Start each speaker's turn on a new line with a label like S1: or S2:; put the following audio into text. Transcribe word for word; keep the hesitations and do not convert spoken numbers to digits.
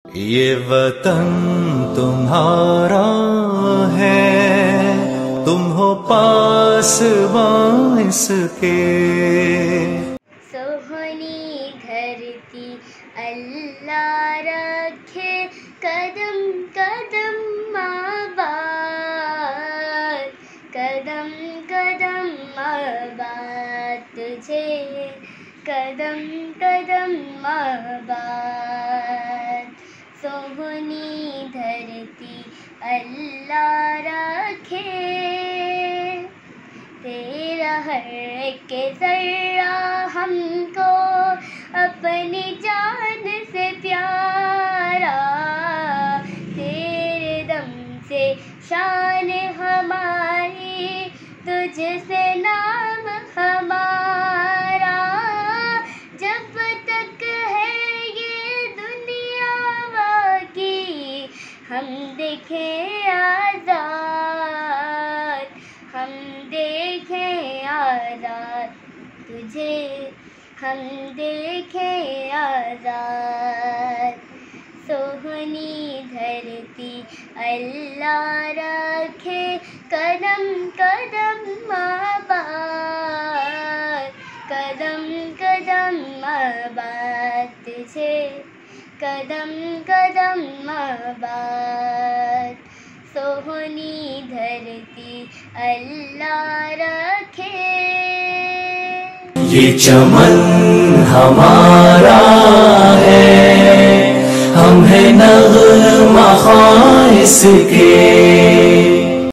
S1: یہ وطن تمہارا ہے، تم ہو پاسباں اس کے۔
S2: سوہنی دھرتی اللہ رکھے، قدم قدم آباد، قدم قدم آباد تجھے، قدم قدم آباد۔ سوہنی دھرتی اللہ رکھے، تیرا ہر ایک ذرہ ہم کو اپنی جان سے پیارا، تیرے دم سے شان ہماری، تجھ سے نام ہمارا، جب تک ہے یہ دنیا باقی ہم دیکھیں آزاد، ہم دیکھیں آزاد تجھے، ہم دیکھیں آزاد۔ سوہنی دھرتی اللہ رکھے، قدم قدم آباد، قدم قدم آباد تجھے، قدم قدم آباد۔ سوہنی دھرتی اللہ رکھے۔
S1: یہ چمن ہمارا ہے، ہم ہیں نغمہ خواں اس کے۔